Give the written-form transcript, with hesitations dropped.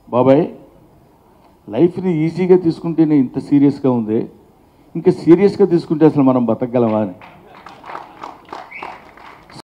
బాబాయ్ లైఫ్ని ఈజీగా తీసుకుంటేనే ఇంత సీరియస్గా ఉంది, ఇంకా సీరియస్గా తీసుకుంటే అసలు మనం బతకగలమా అని.